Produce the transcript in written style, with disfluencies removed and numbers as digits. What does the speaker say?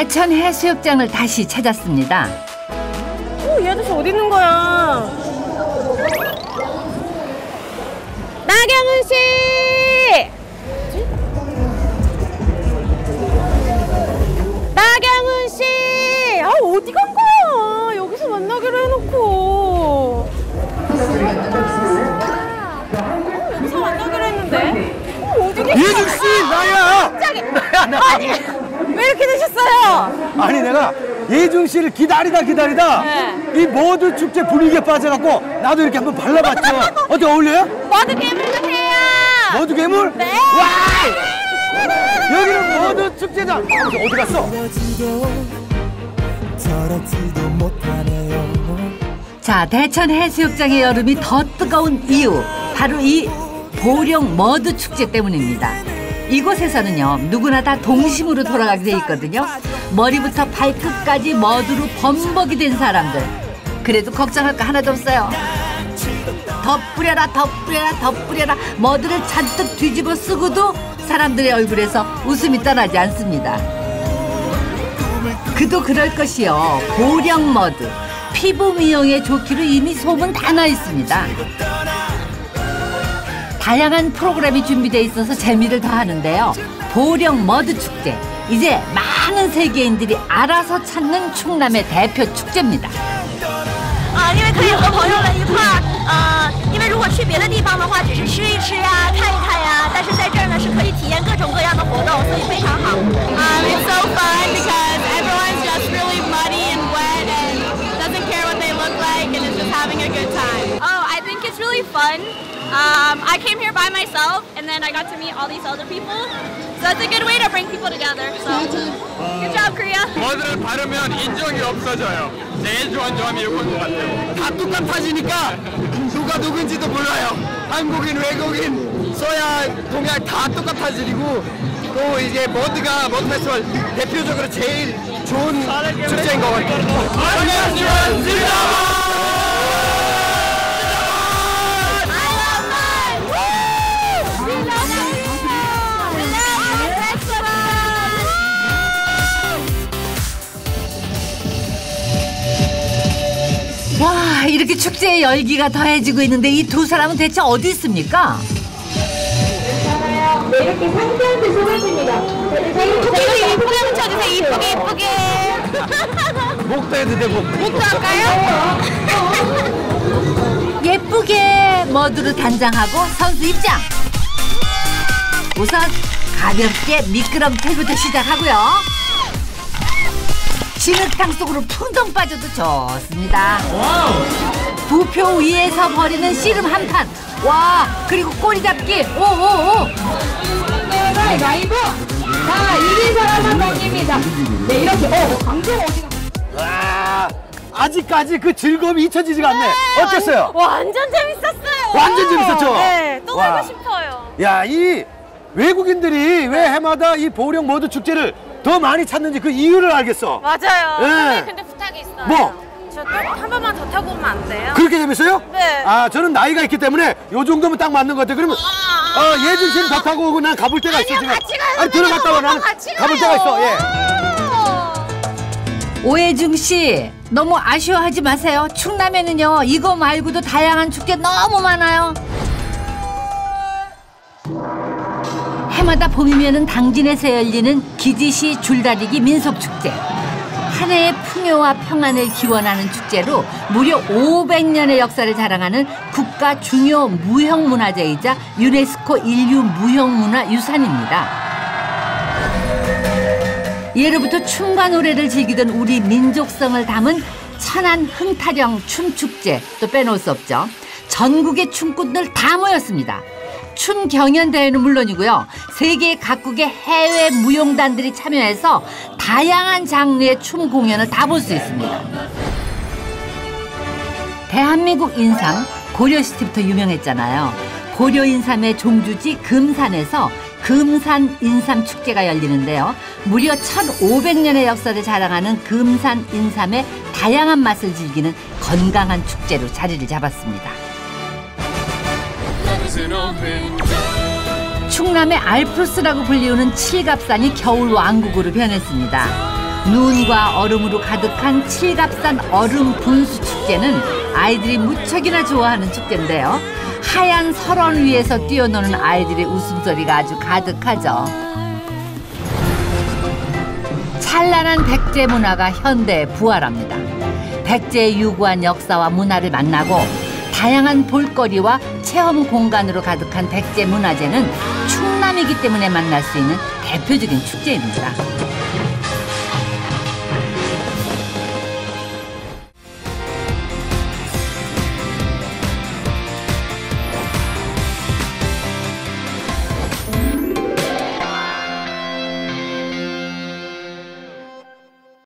대천 해수욕장을 다시 찾았습니다. 이 아저씨 어디 있는 거야? 나경은 씨! 나경은 씨! 어디 간 거야? 여기서 만나기로 해놓고. 여기서 만나기로 했는데? 어디 계세요? 예중 씨, 나야! 갑자기! 나야. 아니, 왜 이렇게 되셨어요? 아니 내가 예중 씨를 기다리다 네. 이 머드 축제 분위기에 빠져갖고 나도 이렇게 한번 발라봤죠. 어때, 어울려요? 머드 괴물 같아요! 머드 괴물? 네! 와! 여기는 머드 축제장. 어디 갔어? 자, 대천 해수욕장의 여름이 더 뜨거운 이유, 바로 이 보령 머드 축제 때문입니다. 이곳에서는요, 누구나 다 동심으로 돌아가게 돼 있거든요. 머리부터 발끝까지 머드로 범벅이 된 사람들. 그래도 걱정할 거 하나도 없어요. 더 뿌려라, 더 뿌려라, 더 뿌려라. 머드를 잔뜩 뒤집어 쓰고도 사람들의 얼굴에서 웃음이 떠나지 않습니다. 그도 그럴 것이요. 보령 머드. 피부 미용에 좋기로 이미 소문 다 나 있습니다. 다양한 프로그램이 준비되어 있어서 재미를 더하는데요. 보령 머드 축제. 이제 많은 세계인들이 알아서 찾는 충남의 대표 축제입니다. 因为可以和朋友们一块儿，因为如果去别的地方的话，只是吃一吃呀、看一看呀，但是在这儿呢是可以体验各种各样的活动，所以非常好。It's so fun because everyone's just really muddy and wet and doesn't care what they look like and is just having a good time. Oh, I think it's really fun. I came here by myself and then I got to meet all these other people. So it's a good way to bring people together. So good job, Korea. 머드를 바르면 인정이 없어져요. 제일 좋아하는 점이 이건 것 같아요. 다 똑같아지니까 누가 누군지도 몰라요. 한국인, 외국인, 서양, 동양 다 똑같아지고 또 이제 머드 페스티벌 대표적으로 제일 좋은 축제인 것 같아요. 안녕하세요, 진짜만! 와, 이렇게 축제의 열기가 더해지고 있는데 이 두 사람은 대체 어디 있습니까? 네, 이렇게 상쾌한테 소개해줍니다. 이거 예쁘게 붙여주세요. 이쁘게 예쁘게. 목도 해도 되고. 목도 할까요? 예쁘게 머드로 단장하고 선수 입장. 우선 가볍게 미끄럼틀부터 시작하고요. 진흙탕 속으로 풍덩 빠져도 좋습니다. 부표 위에서 벌이는 씨름 한판. 와, 그리고 꼬리 잡기. 오오오. 가위바위보. 자, 이긴 사람은 넘깁니다. 네, 이렇게. 강정 어디가? 와, 아직까지 그 즐거움이 잊혀지지가 않네. 어땠어요? 완전 재밌었어요. 완전 재밌었죠? 네, 또 와. 가고 싶어요. 야, 이 외국인들이 왜 해마다 이 보령 머드 축제를 더 많이 찾는지 그 이유를 알겠어. 맞아요. 네. 선생님, 근데 부탁이 있어요. 뭐? 저 또 한 번만 더 타고 오면 안 돼요? 그렇게 재밌어요? 네. 아, 저는 나이가 있기 때문에 요 정도면 딱 맞는 것 같아요. 그러면 예준 씨는 더 타고 오고 난 가볼 때가 있어 지금. 같이 가요. 아니, 들어갔다 와. 나는 같이 가볼 가요. 때가 있어. 예. 오해중 씨, 너무 아쉬워하지 마세요. 충남에는요, 이거 말고도 다양한 축제 너무 많아요. 해마다 봄이면은 당진에서 열리는 기지시 줄다리기 민속축제. 한 해의 풍요와 평안을 기원하는 축제로 무려 500년의 역사를 자랑하는 국가 중요 무형문화재이자 유네스코 인류 무형문화유산입니다. 예로부터 춤과 노래를 즐기던 우리 민족성을 담은 천안 흥타령 춤축제 또 빼놓을 수 없죠. 전국의 춤꾼들 다 모였습니다. 춤 경연대회는 물론이고요. 세계 각국의 해외 무용단들이 참여해서 다양한 장르의 춤 공연을 다 볼 수 있습니다. 대한민국 인삼 고려시티부터 유명했잖아요. 고려 인삼의 종주지 금산에서 금산 인삼 축제가 열리는데요. 무려 1500년의 역사를 자랑하는 금산 인삼의 다양한 맛을 즐기는 건강한 축제로 자리를 잡았습니다. 충남의 알프스라고 불리우는 칠갑산이 겨울 왕국으로 변했습니다. 눈과 얼음으로 가득한 칠갑산 얼음 분수 축제는 아이들이 무척이나 좋아하는 축제인데요. 하얀 설원 위에서 뛰어노는 아이들의 웃음소리가 아주 가득하죠. 찬란한 백제 문화가 현대에 부활합니다. 백제의 유구한 역사와 문화를 만나고 다양한 볼거리와 체험 공간으로 가득한 백제 문화제는 충남이기 때문에 만날 수 있는 대표적인 축제입니다.